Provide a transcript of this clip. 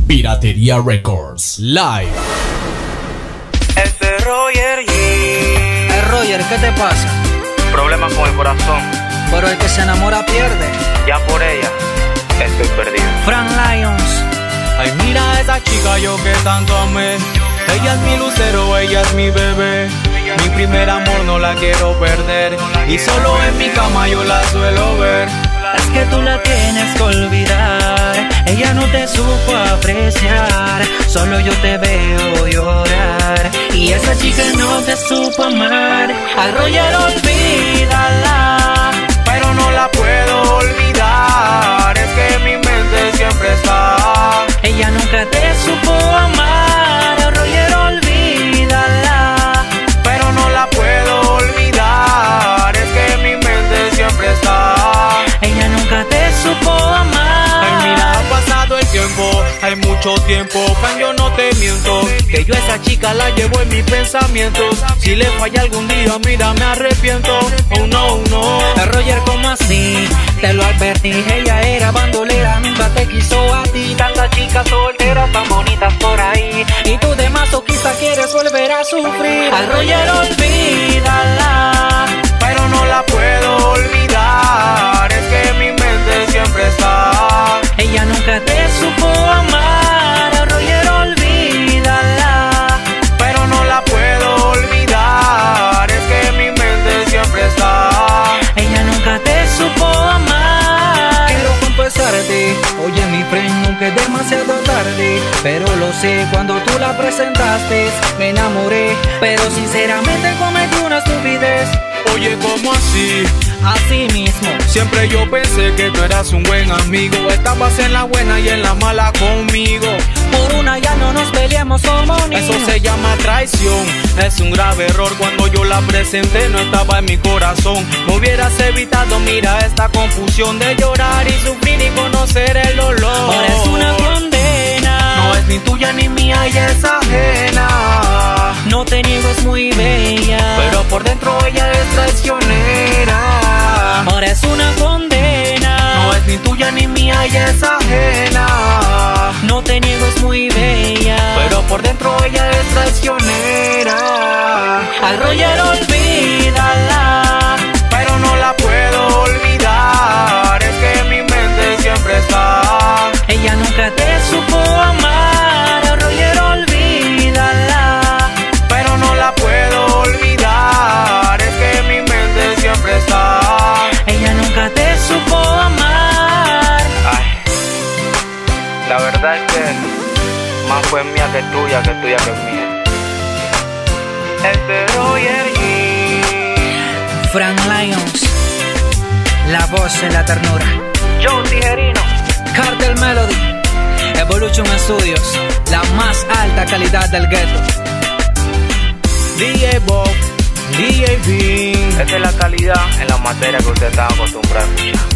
Piratería Records, live. Este es Roger G. Roger, ¿qué te pasa? Problemas con el corazón. Pero el que se enamora pierde. Ya por ella estoy perdido. Frank Lyons. Ay, mira a esa chica yo que tanto amé. Ella es mi lucero, ella es mi bebé. Mi primer amor no la quiero perder. Y solo en mi cama yo la suelo ver. Es que tú la tienes que olvidar. Ella no te supo apreciar. Solo yo te veo llorar. Y esa chica no te supo amar. A Roger olvídala, pero no la puedo olvidar. Es que en mi mente siempre está. Ella nunca te supo amar. A Roger olvídala, pero no la puedo olvidar. Es que en mi mente siempre está. Ella nunca te supo amar. Ay, mira, ha pasado el tiempo, hay mucho tiempo, Fran, yo no te miento, que yo a esa chica la llevo en mis pensamientos. Si le falla algún día, mira, me arrepiento. Oh no, no. Roger, ¿cómo así? Te lo advertí, ella era bandolera, nunca te quiso a ti. Tantas chicas solteras tan bonitas por ahí, y tú de masoquista quieres volver a sufrir. A Roger olvídala, pero no la puedo olvidar. Es que en mi mente siempre está. Ella nunca te supo amar. A Roger olvídala, pero no la puedo olvidar. Es que en mi mente siempre está. Ella nunca te supo amar. Quiero confesarte, oye mi friend, nunca es demasiado tarde, pero lo sé, cuando tú la presentaste me enamoré, pero sinceramente cometí una estupidez. Oye, ¿cómo así? Así mismo. Siempre yo pensé que tú eras un buen amigo. Estabas en la buena y en la mala conmigo. Por una ya no nos peleamos como niños. Eso se llama traición. Es un grave error. Cuando yo la presenté no estaba en mi corazón. Me hubieras evitado, mira, esta confusión de llorar y sufrir y conocer el dolor. Ahora es una condena. No es ni tuya ni mía y es ajena. No te niego, es muy bella, pero por dentro ella es traicionera. Ahora es una condena. No es ni tuya ni mía y es ajena. No te niego, es muy bella, pero por dentro ella es traicionera. A Roger olvídala, pero no la puedo olvidar. Es que en mi mente siempre está. Ella nunca te supo amar. A Roger olvídala, pero no la puedo olvidar. Es que en mi mente siempre está. Ella nunca te supo amar. Ay, la verdad es que más fue mía que tuya que mía. Este es Roger G. Frank Lyons, la voz de la ternura. Joe Tijerino, Cartel Melody, Evolution Studios, la más alta calidad del ghetto. DJ Bob, DJ Bean. esta es la calidad en la materia que usted está acostumbrado a escuchar.